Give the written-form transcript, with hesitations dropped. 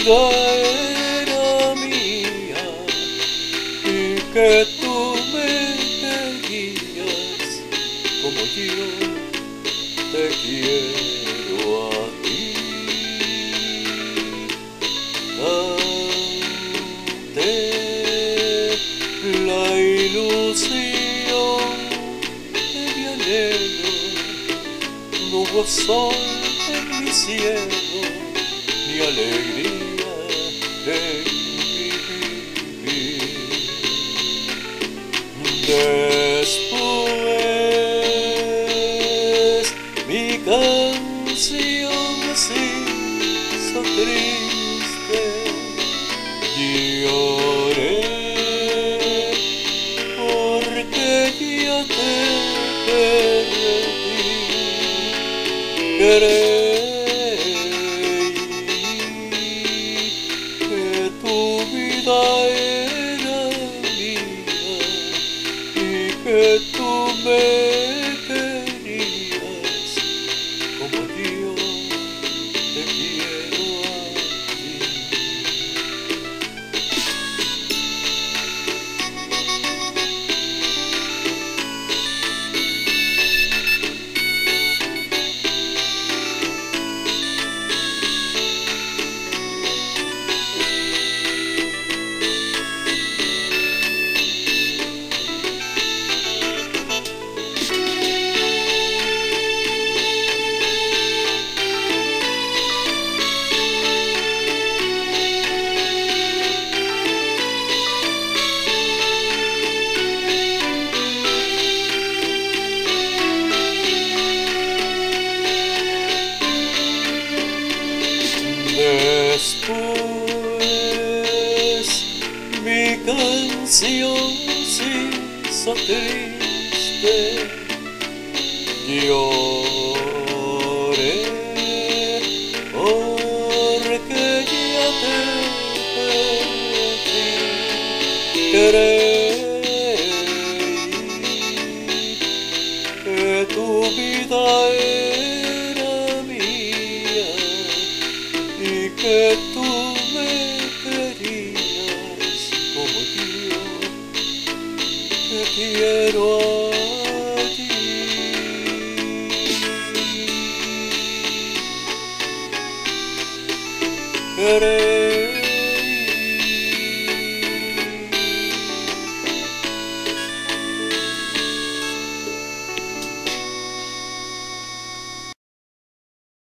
vida era mía y que tú me querías como yo te quiero a ti. Ante la ilusión de mi anhelo, no hubo sol en mi cielo, ni alegría en mi vivir. Después mi canción se hizo triste, lloré porque ya te perdí. Creí que tu vida era mía y que tú me querías como yo te quiero a ti. Después mi canción se hizo triste, lloré porque ya te perdí. Creí que tu vida era mía y que tú me querías como yo te quiero a